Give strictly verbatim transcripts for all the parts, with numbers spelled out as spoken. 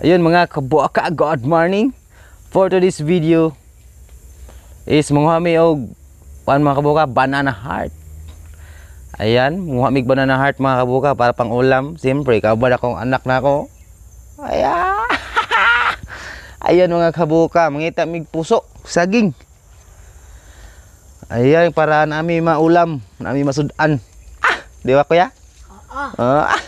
Ayun mga kabuaka, good morning. For today's video is manguha mi og pan mga kabuaka, banana heart. Ayan, manguha mi banana heart mga kabuaka para pang ulam. Siyempre, kabad akong anak na ako. Ayan. Ayan mga kabuaka, mangita mig puso, saging. Ayan para nami maulam, nami masudan. Ah, di ba kuya? Oo. Ah.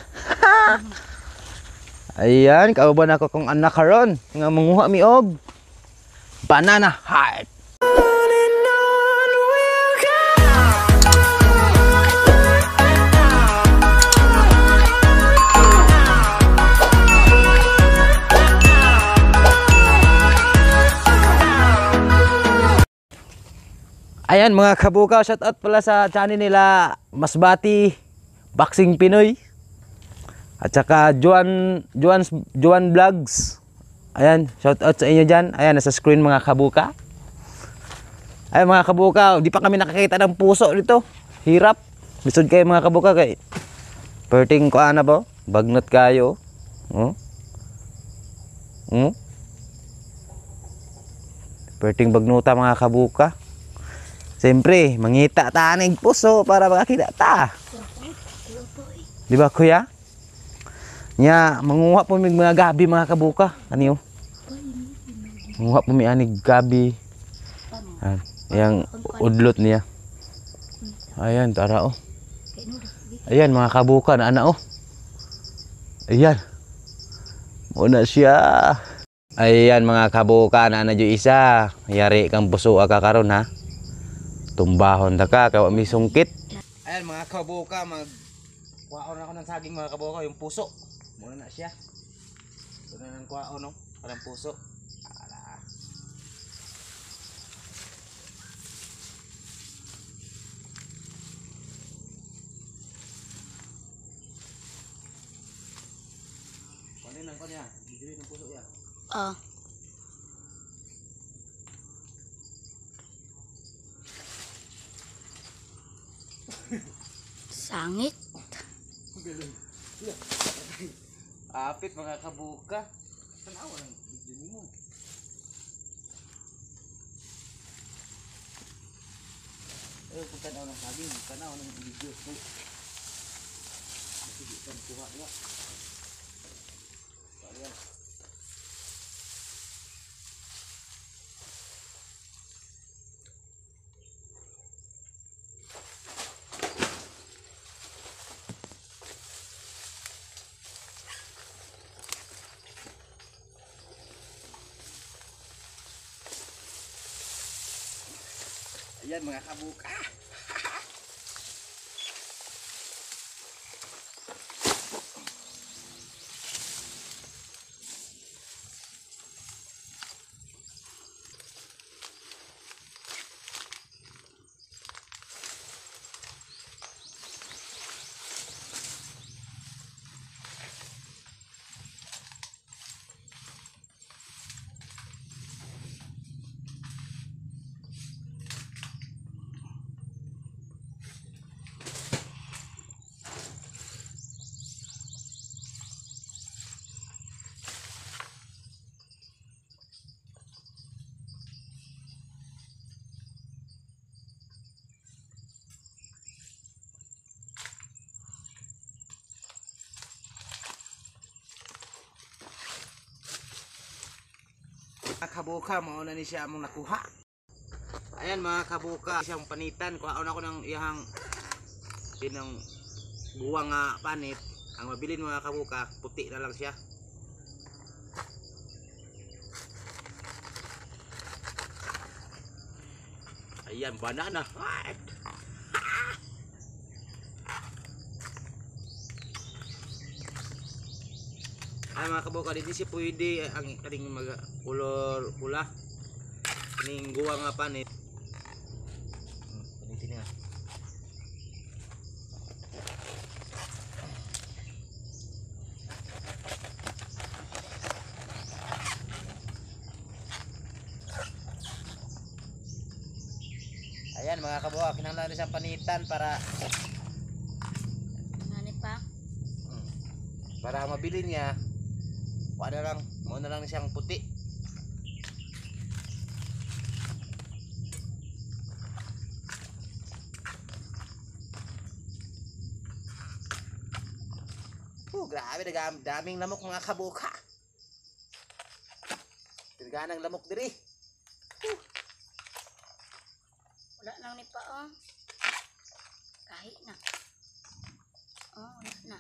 Ayan, kauban ako kong anak karon nga manguha mi og banana heart. Ayan mga kabuka, shout out pala sa channel nila Masbati Boxing Pinoy. At saka Juan Juan Juan Vlogs. Ayan, shout out sa inyo diyan. Ayan, nasa screen mga kabuka. Ayan mga kabuka, di pa kami nakakita ng puso dito. Hirap. Bisod kayo mga kabuka kay perting ko ana po. Bagnot kayo. Oh. Hmm? Perting bagnuta mga kabuka. Siyempre, mangita ta ng puso para makakita ta. Di ba kuya? Nya, manguha po mig mga gabi mga kabuka. Ano yun? Manguha po mi anig gabi. Ayan, udlot niya. Ayan, tara oh. Ayan mga kabuka na ana oh. Ayan. Muna siya. Ayan mga kabuka na ana jo isa. Yari kang puso ka karon ha. Tumbahon ta ka kay mi sungkit. Ayan mga kabuka, mag kuhaon ako ng saging mga kabuka, yung puso. Muna na siya. Ito na ng kuhaon no, parang puso. Ala. Kunin lang ko niya, bibili ng puso yan. Ah. Sangit. Apit mga kabuka. Tanawa ng video nimo. Eh, kung tanaw ng saging, tanaw ng video ko. Sige, kan kuha nga. Ayan. Ayan mga kabuka. Mga kabuka, mauna ni siya among nakuha. Ayan mga kabuka, siyang panitan. Kuhaon ako ng iyang pinang buwang nga panit. Ang mabilin mga kabuka, puti na lang siya. Ayan, banana heart. Ay mga kabuka, dito siya pwede ang kaning mag color pula ning guwa nga panit. Hmm, sini na. Ayan mga kabuka, kinahanglan rin siyang panitan para Nani pa? hmm, para mabili niya Pada lang, mo na lang ni siyang puti. Oh, grabe, dagam, daming lamok mga kabuka. Tirganang lamok diri. Uh. Wala lang ni pa oh. Kahit na. Oh, wala na.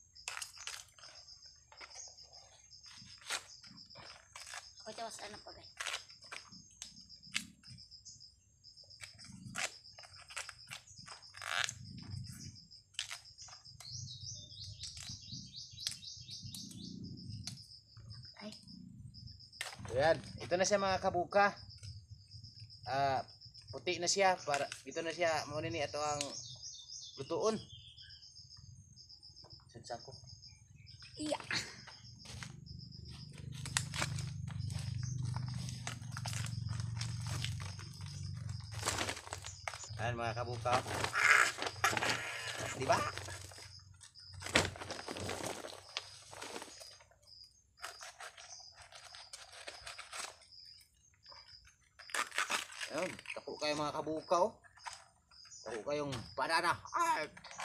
Ako tawas ano pa guys. Ay. Ayan, ito na siya mga kabuka. Ah, uh, puti na siya para dito na siya mo ni ato ang lutuon. Sensa ko. Iya. Ayan mga kabuka. Di ba? Ayan, tapo kayo mga kabuka oh. Tapo kayong banana. Ay!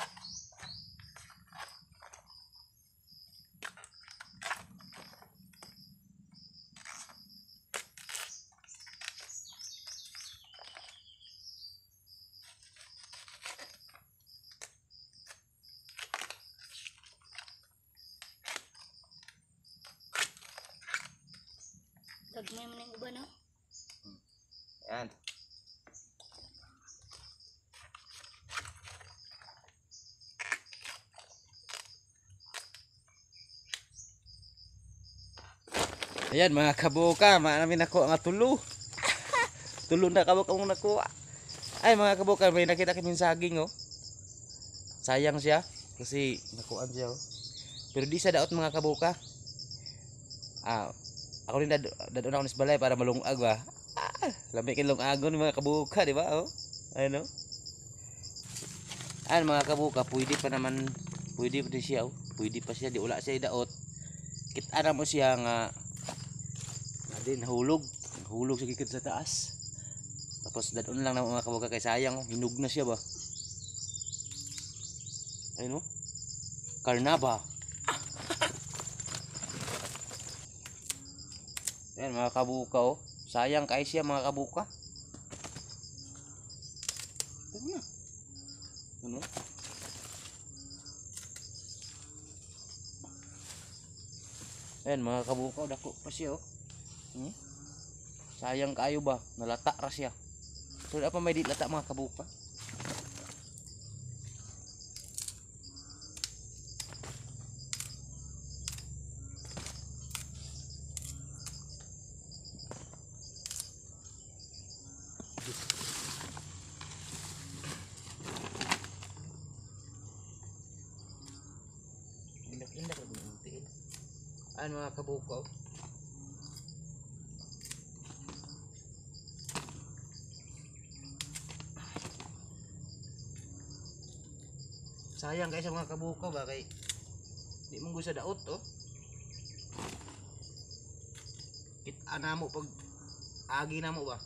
Dagmay mo na yung iba no? Ayan. Ayan mga kabuka, maanamin ako ang tulo. Tulo na kabuka mong nakuha. Ay mga kabuka, may nakita kaming saging oh. Sayang siya kasi nakuhaan siya oh. Pero di sa daot mga kabuka. Ah, ako rin dad dadon ako sa balay para malungag ba. Ah, lamay kay lungagon mga kabuka, di ba oh? Ayun oh. Ayan mga kabuka, pwede pa naman, pwede pa din siya oh. Pwede pa siya, di ula siya daot. Kita mo siya nga din hulog, hulog sa gikid sa taas. Tapos dadon lang na mga kabuka kay sayang, hinug na siya ba. Ayun oh. Karnaba. Ayan mga kabuka oh. Sayang kay siya mga kabuka. Ano? Ano? Ayan mga kabuka, dako pa siya oh. Hmm? Sayang kayo ba? Nalata ra siya. So apa may di lata mga kabuka? Indak-indak lang buntiin. Ano mga kabuka oh. Sayang guys sa mga kabuka ba kay di mo gusto daot oh. Kita na mo pag agi na mo ba.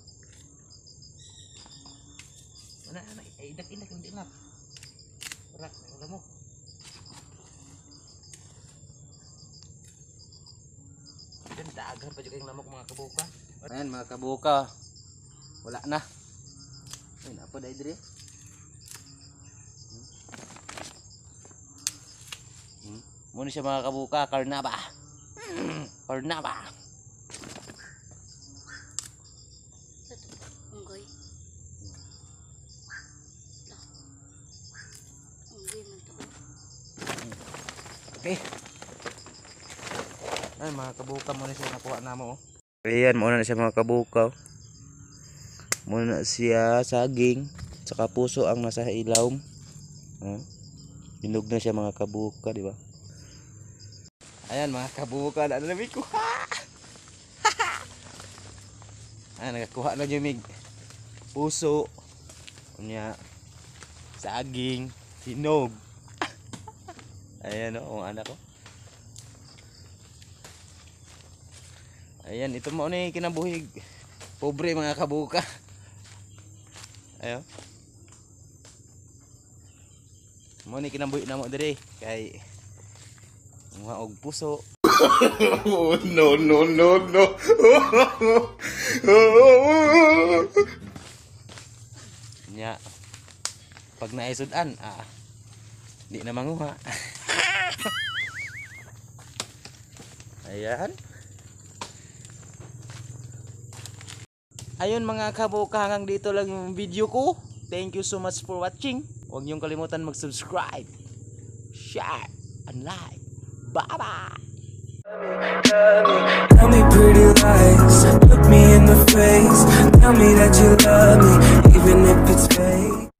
Mana ana ay idak-indak lang din na. Rak, wala mo. Ganda agad pa jud lamok mga kabuka. Ayan mga kabuka. Wala na. Ay napa dai dire? Hmm. Muna siya mga kabuka, karnaba. Karnaba. Unggoy. Unggoy man to. Okay. Ay mga kabuka, muna siya nakuha na mo. Ayan, muna na siya mga kabuka. Muna siya saging, saka puso ang nasa ilaw. Oh. Hinog na siya mga kabuka, di ba? Ayan mga kabuka, na namin kuha. Ayan, nakakuha na yung mig puso. Kunya saging, hinog. Ayan o, oh, ang anak ko. Ayan, ito mo ni kinabuhig. Pobre mga kabuka. Ayo. Mo ni kinabuhi na mo dire kay mga og puso. Oh, no, no, no, no. Nya pag naisudan, ah, di na manguha. Ayan. Ayun mga kabuka, hanggang dito lang yung video ko. Thank you so much for watching. Huwag niyong kalimutan mag-subscribe, share, and like. Bye-bye! Tell me pretty lies, look me in the face. Tell me that you love me, even if it's fake.